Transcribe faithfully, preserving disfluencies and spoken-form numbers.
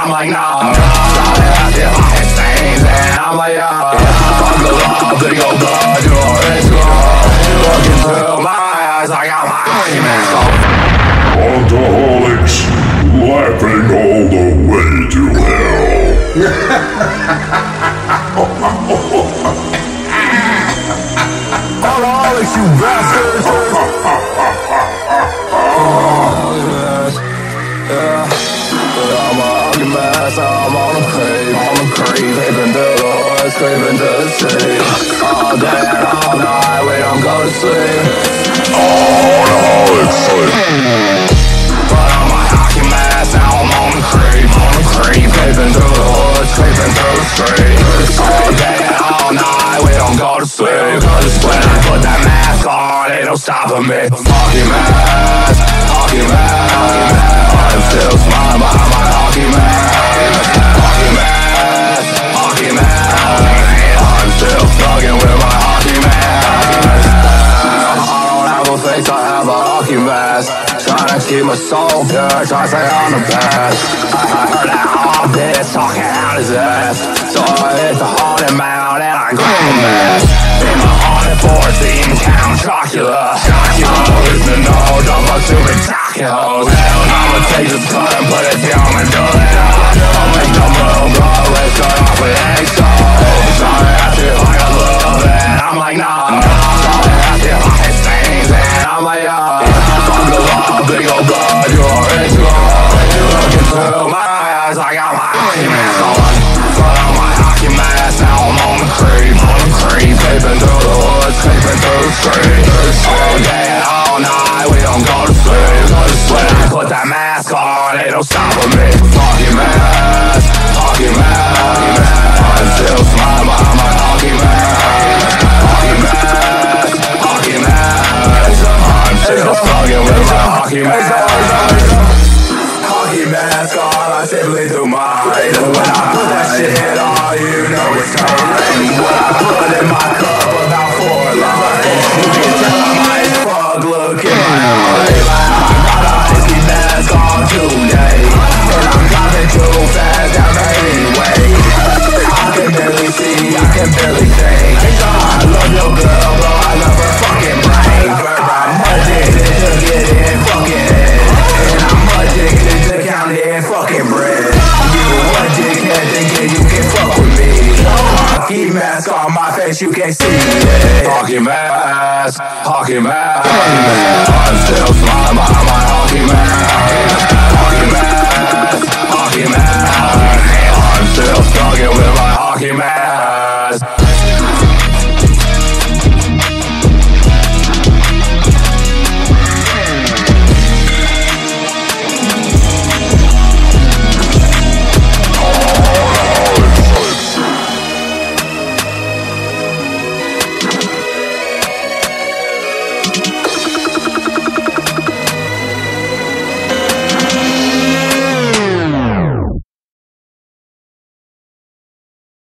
I'm like, nah. Started asking if I had stains, and I'm like, yeah. Fuck the law, big old blood, you're a rich girl. Look into my eyes like I'm a hockey mask on. Alcoholics laughing all the way to hell. Alcoholics, you bastards! Yeah, I'm a hockey mask, I'm on a crave, on a crave, creeping to the woods, creeping to the street. All day and all night, we don't go to sleep. Alcoholics sleep. But I'm a hockey mask, now I'm on the creep, on the creep, creeping through the woods, creeping through the street. All day and all night, we don't go to sleep. When I put that mask on, ain't no stopping me. Hockey mask, hockey mask, I'm still smiling behind my hockey mask. Hockey mask, hockey mask, I'm still thugging with my hockey mask. I don't have a face, I have a hockey mask. Trying to keep my soul pure, try to stay on the path. I heard that hard bitch talking out his ass. So I hit the haunted mound and I grab a mask. In my haunted fourteen, Count Chocula. Chocula, listen, no, don't fuck stupid tacos. I'ma take this cut and put it down my gullet. I'll make the move, bro, let's cut off with exo. Sorry, I feel like I love it, I'm like, nah. Sorry, I feel like it stains, and I'm like, yeah. Fuck the law, big old blood, you're a rich girl. You look into my eyes like I'm a hockey mask on. But I'm a hockey mask, now I'm on the creep, on the creep, creeping through the woods, creeping through the street. All day and all night, we don't go to sleep. When I put that mask on, ain't no stopping me. Hockey mask, hockey mask, I'm still smiling behind my hockey mask. Hockey mask, hockey mask, I'm still thugging with my hockey mask. Hockey mask on, I simply do mine. When I put that shit on, you know it's time. When I put in my cup about four lines, you can tell I'm high as fuck, look in my eyes. I got a hockey mask on today, and I'm driving too fast down the highway. I can barely see, I can barely think. I love your girl, but I love her fucking brain. I'm addicted to getting fucking in, and I'm addicted to counting fucking bread. You a dickhead thinking you can fuck with me. Hockey mask on my face, you can't see it. Hockey mask, hockey mask, I'm still smiling behind my hockey mask.